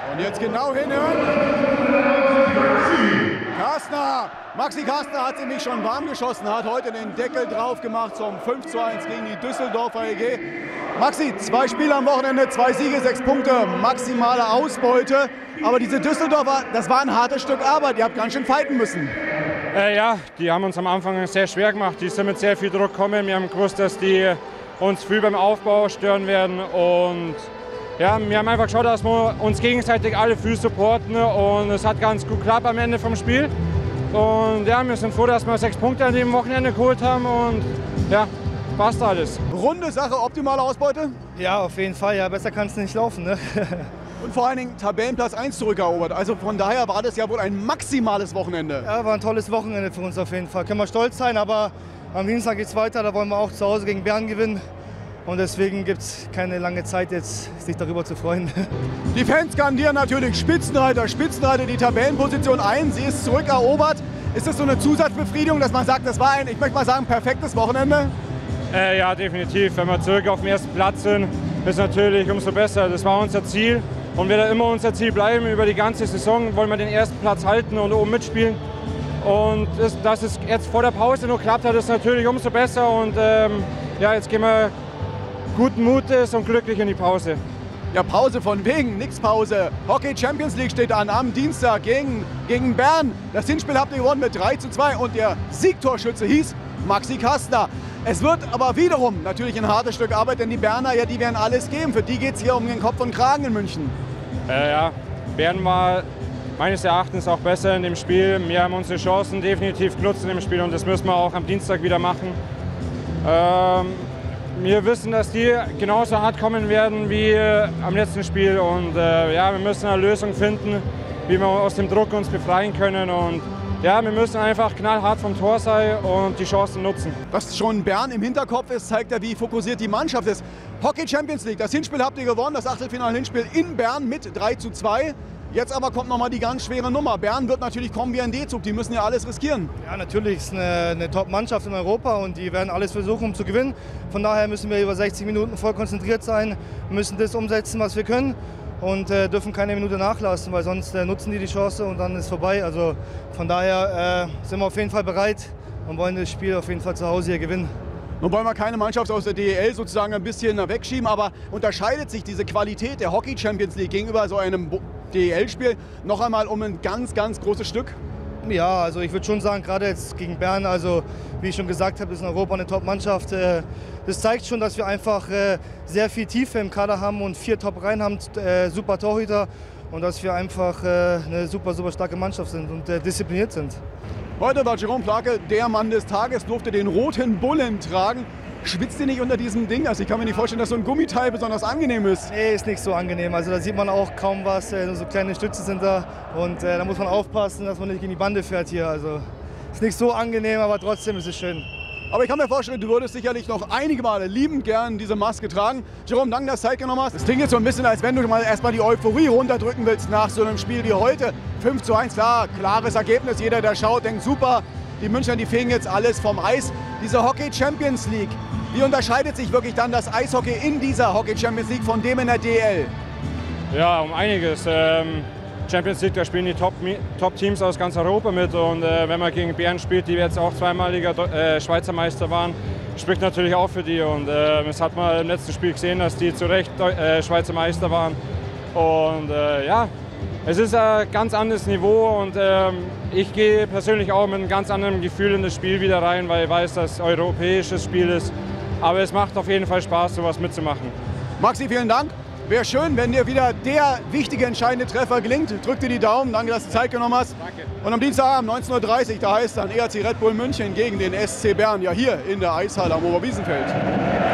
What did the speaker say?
Und jetzt genau hinhören. Kastner, Maxi Kastner hat nämlich schon warm geschossen, hat heute den Deckel drauf gemacht zum 5:1 gegen die Düsseldorfer EG. Maxi, 2 Spiele am Wochenende, 2 Siege, 6 Punkte, maximale Ausbeute. Aber diese Düsseldorfer, das war ein hartes Stück Arbeit, ihr habt ganz schön fighten müssen. Ja, die haben uns am Anfang sehr schwer gemacht, die sind mit sehr viel Druck gekommen. Wir haben gewusst, dass die uns früh beim Aufbau stören werden. Und ja, wir haben einfach geschaut, dass wir uns gegenseitig alle früh supporten. Und es hat ganz gut geklappt am Ende vom Spiel. Und ja, wir sind froh, dass wir 6 Punkte an dem Wochenende geholt haben. Und ja, passt alles. Runde Sache, optimale Ausbeute? Ja, auf jeden Fall. Ja, besser kann es nicht laufen. Ne? Und vor allen Dingen Tabellenplatz 1 zurückerobert. Also von daher war das ja wohl ein maximales Wochenende. Ja, war ein tolles Wochenende für uns auf jeden Fall. Können wir stolz sein, aber am Dienstag geht es weiter. Da wollen wir auch zu Hause gegen Bern gewinnen. Und deswegen gibt es keine lange Zeit jetzt, sich darüber zu freuen. Die Fans skandieren natürlich Spitzenreiter, Spitzenreiter, die Tabellenposition ein. Sie ist zurückerobert. Ist das so eine Zusatzbefriedigung, dass man sagt, das war ein, ich möchte mal sagen, perfektes Wochenende? Ja, definitiv. Wenn wir zurück auf dem ersten Platz sind, ist natürlich umso besser. Das war unser Ziel und wird immer unser Ziel bleiben. Über die ganze Saison wollen wir den ersten Platz halten und oben mitspielen. Und dass es jetzt vor der Pause noch klappt hat, ist natürlich umso besser. Und ja, jetzt gehen wir guten Mutes und glücklich in die Pause. Ja, Pause von wegen, nix Pause. Hockey Champions League steht an am Dienstag gegen Bern. Das Hinspiel habt ihr gewonnen mit 3:2 und der Siegtorschütze hieß Maxi Kastner. Es wird aber wiederum natürlich ein hartes Stück Arbeit, denn die Berner, ja, die werden alles geben. Für die geht es hier um den Kopf und Kragen in München. Ja, Bern war meines Erachtens auch besser in dem Spiel. Wir haben unsere Chancen definitiv genutzt in dem Spiel und das müssen wir auch am Dienstag wieder machen. Wir wissen, dass die genauso hart kommen werden wie am letzten Spiel und ja, wir müssen eine Lösung finden, wie wir aus dem Druck uns befreien können und ja, wir müssen einfach knallhart vom Tor sein und die Chancen nutzen. Dass schon Bern im Hinterkopf ist, zeigt ja, wie fokussiert die Mannschaft ist. Hockey Champions League, das Hinspiel habt ihr gewonnen, das Achtelfinal-Hinspiel in Bern mit 3:2. Jetzt aber kommt nochmal die ganz schwere Nummer. Bern wird natürlich kommen wie ein D-Zug, die müssen ja alles riskieren. Ja, natürlich ist eine Top-Mannschaft in Europa und die werden alles versuchen, um zu gewinnen. Von daher müssen wir über 60 Minuten voll konzentriert sein, müssen das umsetzen, was wir können und dürfen keine Minute nachlassen, weil sonst nutzen die Chance und dann ist vorbei. Also von daher sind wir auf jeden Fall bereit und wollen das Spiel auf jeden Fall zu Hause hier gewinnen. Nun wollen wir keine Mannschaft aus der DEL sozusagen ein bisschen wegschieben, aber unterscheidet sich diese Qualität der Hockey Champions League gegenüber so einem DEL-Spiel noch einmal um ein ganz, ganz großes Stück? Ja, also ich würde schon sagen, gerade jetzt gegen Bern, also wie ich schon gesagt habe, ist in Europa eine Top-Mannschaft. Das zeigt schon, dass wir einfach sehr viel Tiefe im Kader haben und 4 Top-Reihen haben, super Torhüter und dass wir einfach eine super, super starke Mannschaft sind und diszipliniert sind. Heute war Jerome Plake der Mann des Tages, durfte den roten Bullen tragen. Schwitzt ihr nicht unter diesem Ding? Also ich kann mir nicht vorstellen, dass so ein Gummiteil besonders angenehm ist. Nee, ist nicht so angenehm. Also da sieht man auch kaum was. So kleine Stütze sind da. Und da muss man aufpassen, dass man nicht gegen die Bande fährt hier. Also ist nicht so angenehm, aber trotzdem ist es schön. Aber ich kann mir vorstellen, du würdest sicherlich noch einige Male liebend gern diese Maske tragen. Jerome, danke, dass du Zeit genommen hast. Es klingt jetzt so ein bisschen, als wenn du mal erstmal die Euphorie runterdrücken willst nach so einem Spiel wie heute. 5:1, klar, klares Ergebnis. Jeder, der schaut, denkt super. Die Münchner, die fegen jetzt alles vom Eis. Diese Hockey Champions League, wie unterscheidet sich wirklich dann das Eishockey in dieser Hockey Champions League von dem in der DL? Ja, um einiges. Champions League, da spielen die Top-Teams aus ganz Europa mit und wenn man gegen Bern spielt, die jetzt auch zweimaliger Schweizer Meister waren, spricht natürlich auch für die und das hat man im letzten Spiel gesehen, dass die zu Recht Schweizer Meister waren und ja, es ist ein ganz anderes Niveau und ich gehe persönlich auch mit einem ganz anderen Gefühl in das Spiel wieder rein, weil ich weiß, dass es ein europäisches Spiel ist, aber es macht auf jeden Fall Spaß, sowas mitzumachen. Maxi, vielen Dank. Wäre schön, wenn dir wieder der wichtige, entscheidende Treffer gelingt. Drück dir die Daumen, danke, dass du Zeit genommen hast. Danke. Und am Dienstagabend 19:30 Uhr, da heißt dann ERC Red Bull München gegen den SC Bern, ja hier in der Eishalle am Oberwiesenfeld.